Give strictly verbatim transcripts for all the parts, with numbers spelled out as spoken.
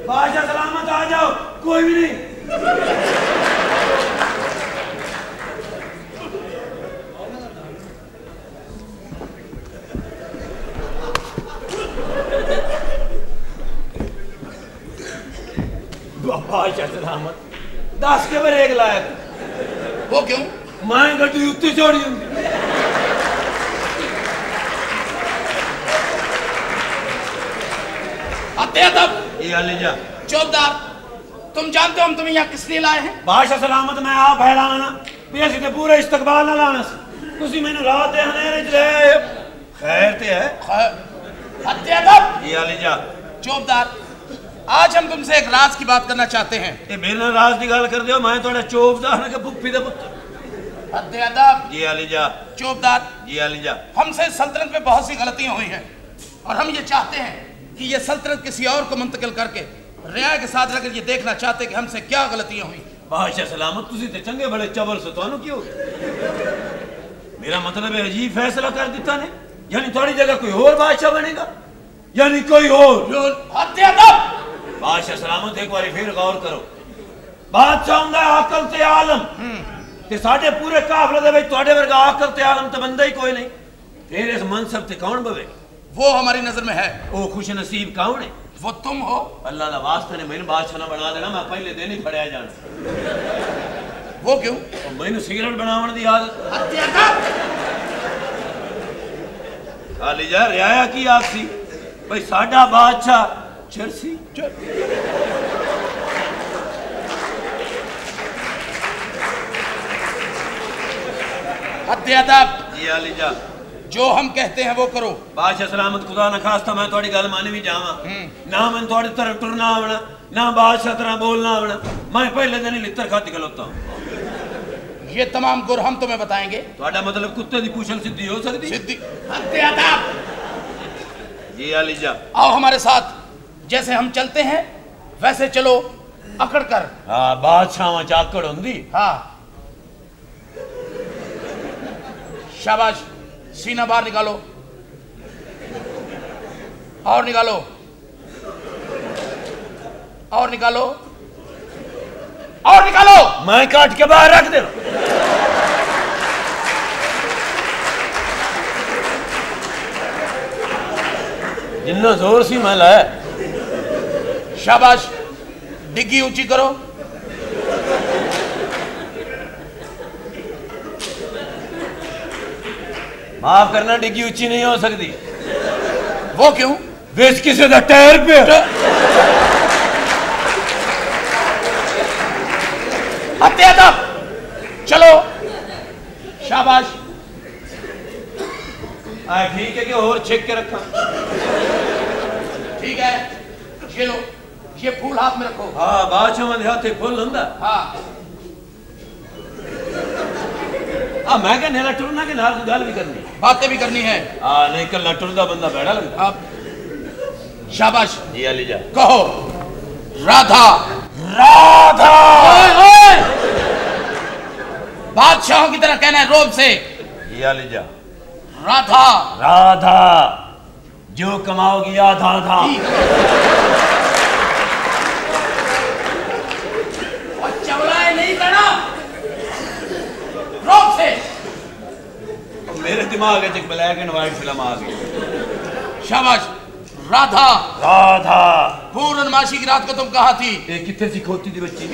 बादशाह सलामत आ जाओ, कोई भी नहीं। बादशाह सलामत दस के बार एक लायक। वो क्यों? मैं गड्डी उत्ते छोड़ी होंगी। ये ले जा। चौबदार, तुम जानते हो हम तुम्हें यहाँ किस लिए लाए हैं? बादशाह सलामत मैं आप फैलाना भी असी ते पूरे इस्तकबाल ना लाना सी, तुसी मैनू रात दे हनेरे च ले आए। खैर ते है। अत्यदब। ये ले जा। चौबदार, आज हम तुमसे एक राज की बात करना चाहते हैं। ये मेरे नाल राज की गल कर दियो, मैं थोड़ा चौबदार के भुप्पी दे पुत्र। अत्यदब। जी ले जा। चौबदार, जी ले जा। हमसे सल्तनत में बहुत सी गलतियां हुई हैं और हम ये चाहते हैं कि ये सल्तनत किसी और को मुंतकिल करके रियाया के साथ रहकर ये देखना चाहते कि हमसे क्या गलतियां हुई। बादशाह सलामत तुसी ते चंगे बड़े चबल से तुहानू क्यों? मेरा मतलब है अजीब फैसला कर दिता ने, यानी थोड़ी जगह कोई और बादशाह बनेगा, यानी कोई और। बादशाह सलामत एक बार फिर गौर करो, बादशाह हुंदा अकल ते आलम ते साडे पूरे काफले दे विच तुहाडे वर्गा अकल ते आलम ते बंदा ही कोई नहीं, फिर इस मनसब ते कौन बवे? वो हमारी नजर में है। वो खुश नसीब कौन है? वो तुम हो। अल्लाह दा वास्ता ने मैंने बादशाह ना बना देना, मैं पहले दिन ही फड़या जाना। वो क्यों? मैंने सिगरेट बनावन दी आदत। खाली जा रियाया की आखसी भाई साडा बादशाह चरसी। अत्यदब। जी आली जा। जो हम कहते हैं वो करो। बादशाह सलामत खुदा ना खास्ता मैं थोड़ी गल मान भी जावा ना, मैं थोड़ी तरह टुरना आवना ना बादशाह तरह बोलना आवना, मैं पहले दिन ही लितर खाती खलोता हूं। ये तमाम गुर हम तुम्हें बताएंगे। ਤੁਹਾਡਾ मतलब कुत्ते दी पूछल सिद्धि हो सकती? सिद्धि। अत्यदब। जी आली जा। आओ हमारे साथ, जैसे हम चलते हैं वैसे चलो अकड़ कर। हाँ बादशाह चाकड़ होंगी। हाँ शाबाश, सीना बाहर निकालो और निकालो और निकालो और निकालो। मैं काट के बाहर रख दे। जिन्ना जोर सी मैं लाया। शाबाश, डिग्गी ऊंची करो। माफ करना, डिग्गी ऊंची नहीं हो सकती। वो क्यों? बेच किसी का टायर पे। अत्यदब। चलो शाबाश। आ ठीक है कि और छेक के रखा। ठीक है, ये लो, ये फूल हाथ में रखो। हाँ बादशाह के हाथ फूल हुंदा। हाँ आ मैं क्या नेला टुरना के नाल गल भी करनी, बातें भी करनी है। हाँ नहीं कल टुरदा बंदा बैठा लगता। अब शाबाश। जी अली जा। कहो राधा। राधा। ओए ओए, बादशाहों की तरह कहना है रोब से। जी अली जा। राधा। राधा जो कमाओगी आधा आधा। और चवलाए नहीं करना, रोब से। मेरे दिमाग में एक ब्लैक एंड व्हाइट फिल्म आ गई। शाबाश। राधा। राधा पूर्णमासी की रात को तुम कहाँ थी? ये कितने सी खोती थी बच्ची?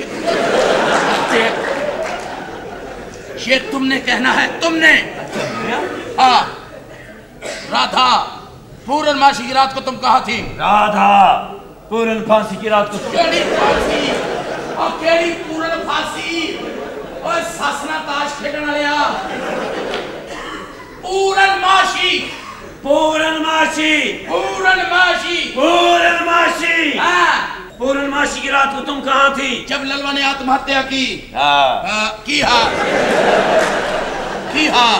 ये तुमने कहना है, तुमने। हाँ राधा, पूर्णमासी की रात को तुम कहाँ थी? राधा पूर्ण फांसी की रात को। केड़ी फांसी और केड़ी पूर्ण फांसी? ओए सासना ताश खेलने वाले पूर्णमासी। पूर्णमासी। पूर्णमासी। पूर्णमासी। हाँ पूर्णमासी की रात को तुम कहाँ थी? जब ललवा ने आत्महत्या की। हाँ हाँ, की हाँ की हाँ।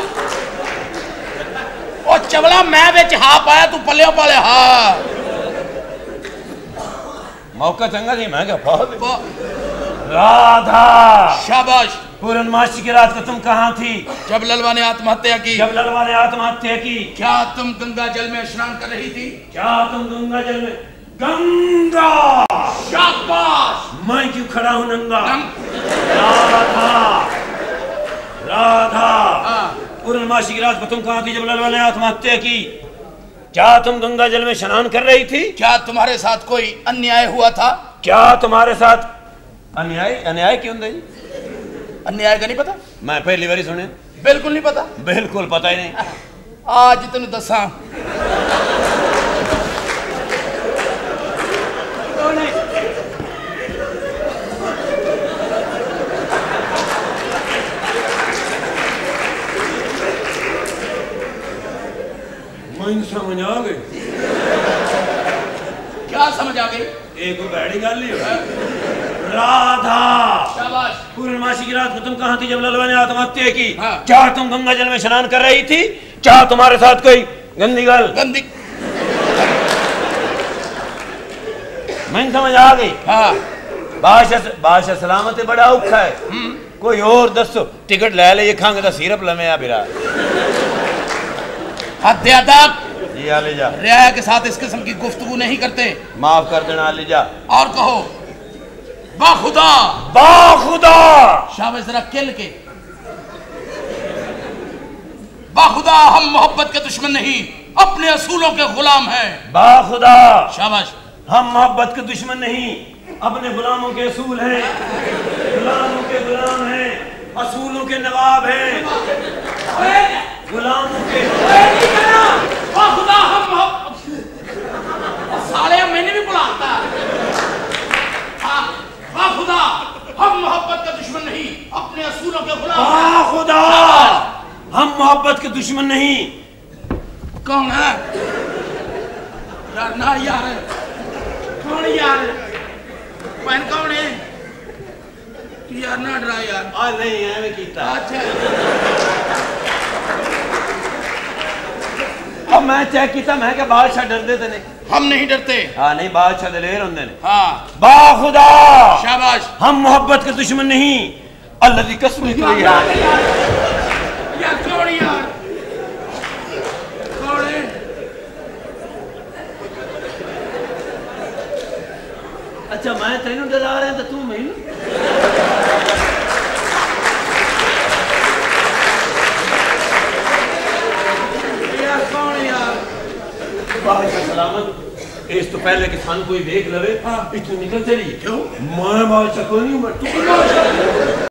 ओ चवला मैं विच हा पाया, तू पल्लियों पाले हा। मौका चंगा थी मैं क्या? वो- राधा। शाबाश। पूर्णमासी की रात को तुम कहाँ थी? जब ललवा ने आत्महत्या की। जब ललवा ने आत्महत्या की। क्या तुम गंगा जल में स्नान कर रही थी? क्या तुम गंगा जल में? गंगा। मैं क्यों खड़ा हूं नंगा? राधा राधा पूर्णमासी की रात को तुम कहां थी जब ललवा ने आत्महत्या की? क्या तुम गंगा जल में स्नान कर रही थी? क्या तुम्हारे साथ कोई अन्याय हुआ था? क्या तुम्हारे साथ अन्याय? अन्याय क्यों होता जी? अन्याय का नहीं पता? मैं पहली बार सुने। बिल्कुल नहीं पता? बिल्कुल पता ही नहीं। आज तेन दसा समझ आ गई। क्या समझ आ गई? एक बड़ी गल नहीं है। राधा शाबाश। पूर्णमासी की रात को तुम कहां थी जब ललवा ने आत्महत्या की? हाँ। क्या तुम गंगा जल में स्नान कर रही थी? क्या तुम्हारे साथ कोई गंदी गल? गंदी मैं समझ आ गई। हाँ। बादशाह बादशाह सलामत बड़ा औखा है। कोई और दसो टिकट ले ले, ये खंग दा सिरप लमे आ बिरा अध्यापक जी आले जा। रियाया के साथ इस किस्म की गुफ्तगू नहीं करते। माफ कर देना आले जा। और कहो बाखुदा बाखुदा। शाबाश, जरा किल के बाखुदा हम मोहब्बत के दुश्मन नहीं, अपने असूलों के गुलाम हैं। बाखुदा शाबाश। हम मोहब्बत के दुश्मन नहीं, अपने गुलामों के असूल हैं। गुलामों के गुलाम हैं, असूलों के नवाब हैं। गुलामों के खुदा हम साले मैंने भी बुलाता। हाँ खुदा हम मोहब्बत के दुश्मन नहीं, अपने असूलों के गुलाम। खुदा हम मोहब्बत के दुश्मन नहीं। कौन है यार? ना यार कौन यार? बहन कौन है यार? ना डरा यार। आ नहीं है मैं कीता। अच्छा अब मैं चेक किया, मैं क्या बादशाह डरते थे नहीं? हम नहीं डरते। हाँ नहीं, बादशाह दलेर होंदे ने। हाँ बाखुदा शाबाश। हम मोहब्बत के दुश्मन नहीं। अल्लाह की कसम है यार यार कौन यार? कौन है? अच्छा मैं तेन डरा रहा तो तू मैं यार कौन यार? बादशाह सलामत। इस तो पहले कि सान कोई देख लवे, हाँ। इतनी निकल चली। क्यों? मैं बादशाह को नहीं हूं, मैं तू